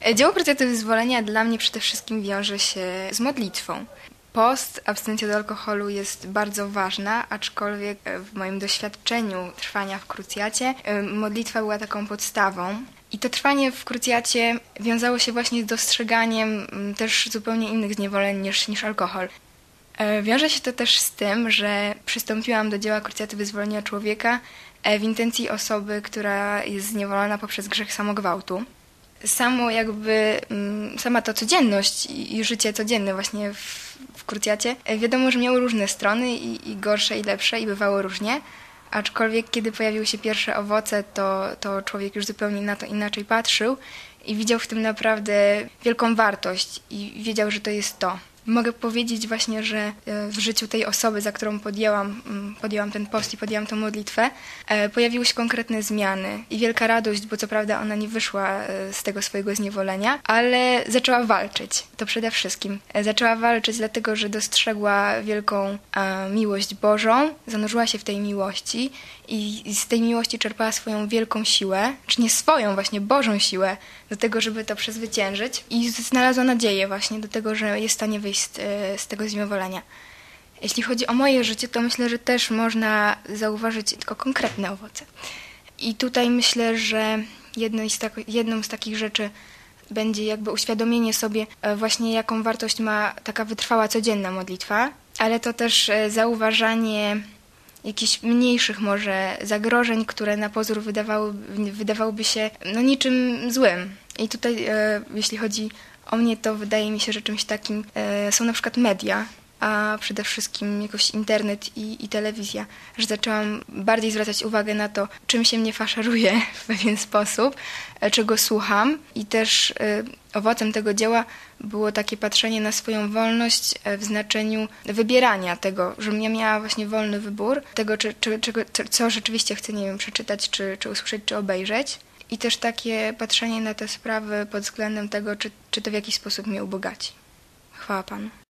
Dzieło Krucjaty Wyzwolenia dla mnie przede wszystkim wiąże się z modlitwą. Post, abstynencja od alkoholu jest bardzo ważna, aczkolwiek w moim doświadczeniu trwania w krucjacie modlitwa była taką podstawą. I to trwanie w krucjacie wiązało się właśnie z dostrzeganiem też zupełnie innych zniewoleń niż alkohol. Wiąże się to też z tym, że przystąpiłam do dzieła Krucjaty Wyzwolenia Człowieka w intencji osoby, która jest zniewolona poprzez grzech samogwałtu. Sama ta codzienność i życie codzienne właśnie w krucjacie, wiadomo, że miało różne strony i gorsze, i lepsze, i bywało różnie. Aczkolwiek kiedy pojawiły się pierwsze owoce, to człowiek już zupełnie na to inaczej patrzył i widział w tym naprawdę wielką wartość i wiedział, że to jest to. Mogę powiedzieć właśnie, że w życiu tej osoby, za którą podjęłam ten post i podjęłam tę modlitwę, pojawiły się konkretne zmiany i wielka radość, bo co prawda ona nie wyszła z tego swojego zniewolenia, ale zaczęła walczyć, to przede wszystkim. Zaczęła walczyć dlatego, że dostrzegła wielką miłość Bożą, zanurzyła się w tej miłości i z tej miłości czerpała swoją wielką siłę, czy nie swoją, właśnie Bożą siłę do tego, żeby to przezwyciężyć i znalazła nadzieję właśnie do tego, że jest w stanie wyjść z tego zniewolenia. Jeśli chodzi o moje życie, to myślę, że też można zauważyć tylko konkretne owoce. I tutaj myślę, że jedną z takich rzeczy będzie jakby uświadomienie sobie właśnie, jaką wartość ma taka wytrwała codzienna modlitwa, ale to też zauważanie jakichś mniejszych może zagrożeń, które na pozór wydawałyby się niczym złym. I tutaj, jeśli chodzi o mnie, to wydaje mi się, że czymś takim są na przykład media, a przede wszystkim jakoś internet i telewizja, że zaczęłam bardziej zwracać uwagę na to, czym się mnie faszeruje w pewien sposób, czego słucham i też owocem tego dzieła było takie patrzenie na swoją wolność w znaczeniu wybierania tego, żebym ja miała właśnie wolny wybór tego, co rzeczywiście chcę, nie wiem, przeczytać, czy usłyszeć, czy obejrzeć. I też takie patrzenie na te sprawy pod względem tego, czy to w jakiś sposób mnie ubogaci. Chwała Panu.